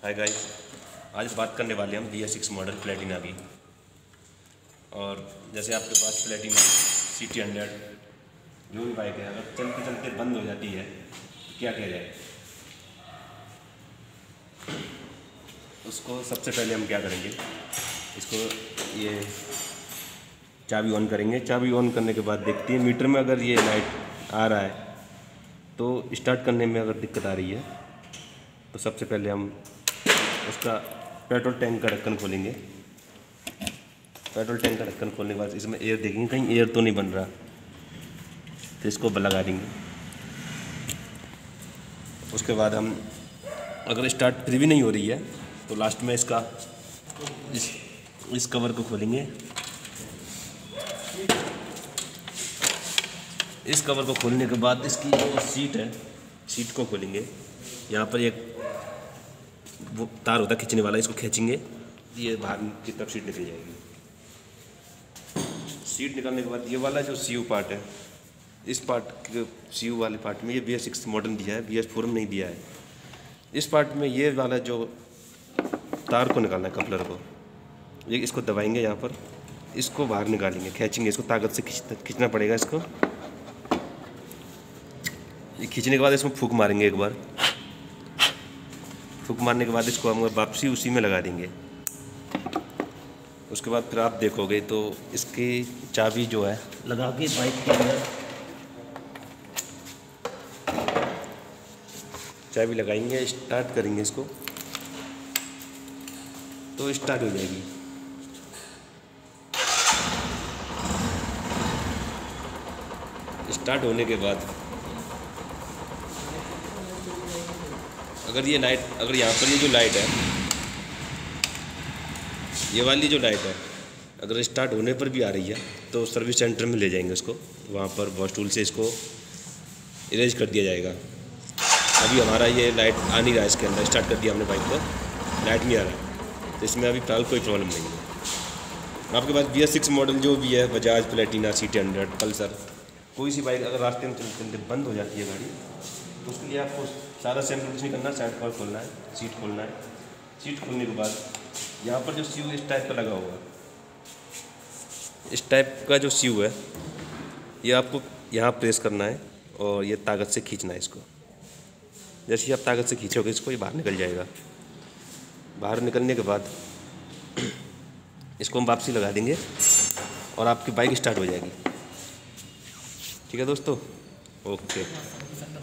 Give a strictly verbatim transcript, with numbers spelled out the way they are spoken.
Hi guys, आज बात करने वाले हम B S six model Platina की। और जैसे आपके पास प्लेटिना सी टी हंड्रेड जो भी बाइक है, अगर चलते चलते बंद हो जाती है तो क्या किया जाए। उसको सबसे पहले हम क्या करेंगे, इसको ये चाबी ऑन करेंगे। चाबी ऑन करने के बाद देखते हैं मीटर में अगर ये लाइट आ रहा है तो स्टार्ट करने में अगर दिक्कत आ रही है तो सबसे पहले हम उसका पेट्रोल टैंक का ढक्कन खोलेंगे। पेट्रोल टैंक का ढक्कन खोलने के बाद इसमें एयर देखेंगे, कहीं एयर तो नहीं बन रहा, तो इसको लगा देंगे। उसके बाद हम अगर स्टार्ट फिर भी नहीं हो रही है तो लास्ट में इसका इस इस कवर को खोलेंगे। इस कवर को खोलने के बाद इसकी जो सीट है, सीट को खोलेंगे। यहाँ पर एक वो तार होता है खींचने वाला, इसको खींचेंगे, ये बाहर की तरफ सीट निकल जाएगी। सीट निकालने के बाद ये वाला जो सी यू पार्ट है, इस पार्ट के सी यू वाले पार्ट में ये बी एस सिक्स मॉडल दिया है, बी एस फोर में नहीं दिया है। इस पार्ट में ये वाला जो तार को निकालना है, कपलर को, ये इसको दबाएंगे, यहाँ पर इसको बाहर निकालेंगे, खींचेंगे, इसको ताकत से खींचना पड़ेगा। इसको ये खींचने के बाद इसमें फूंक मारेंगे एक बार। फूंक मारने के बाद इसको हम वापसी उसी में लगा देंगे। उसके बाद फिर आप देखोगे तो इसकी चाबी जो है लगा के बाइक के अंदर चाबी लगाएंगे, स्टार्ट करेंगे इसको तो स्टार्ट हो जाएगी। स्टार्ट होने के बाद अगर ये लाइट, अगर यहाँ पर ये जो लाइट है, ये वाली जो लाइट है, अगर स्टार्ट होने पर भी आ रही है तो सर्विस सेंटर में ले जाएंगे उसको, वहाँ पर वॉश टूल से इसको इरेज कर दिया जाएगा। अभी हमारा ये लाइट आ नहीं रहा है, इसके अंदर स्टार्ट कर दिया हमने बाइक को, लाइट नहीं आ रहा, तो इसमें अभी फिलहाल कोई प्रॉब्लम नहीं है। आपके पास बी एस सिक्स मॉडल जो भी है, Bajaj Platina, C T hundred, Pulsar, कोई सी बाइक अगर रास्ते में चलते चलते बंद हो जाती है गाड़ी, तो उसके लिए आपको सारा सैम्पल कुछ नहीं करना, साइड कवर खोलना है, सीट खोलना है। सीट खोलने के बाद यहाँ पर जो सीयू इस टाइप का लगा हुआ है, इस टाइप का जो सीयू है, ये आपको यहाँ प्रेस करना है और ये ताकत से खींचना है इसको। जैसे ही आप ताकत से खींचोगे इसको, ये बाहर निकल जाएगा। बाहर निकलने के बाद इसको हम वापसी लगा देंगे और आपकी बाइक स्टार्ट हो जाएगी। ठीक है दोस्तों, ओके।